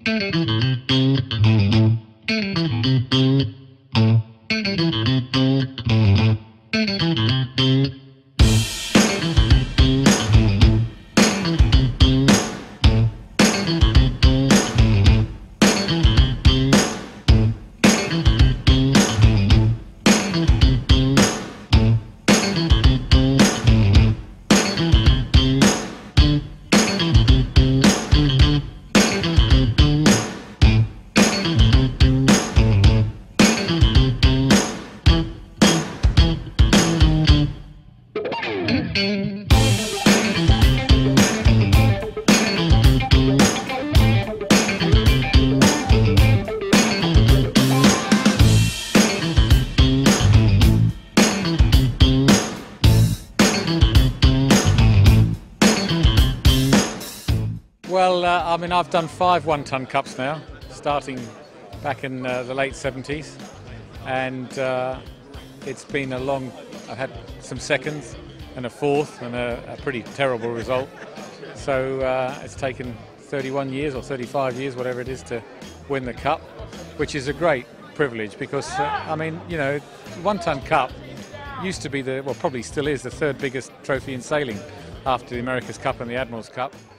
Well, I mean, I've done 5 one-ton cups now, starting back in the late 70s, and it's been a long. I've had some seconds and a 4th and a pretty terrible result. So it's taken 31 years or 35 years, whatever it is, to win the cup, which is a great privilege because I mean, you know, one-ton cup used to be probably still is the 3rd biggest trophy in sailing after the America's Cup and the Admiral's Cup.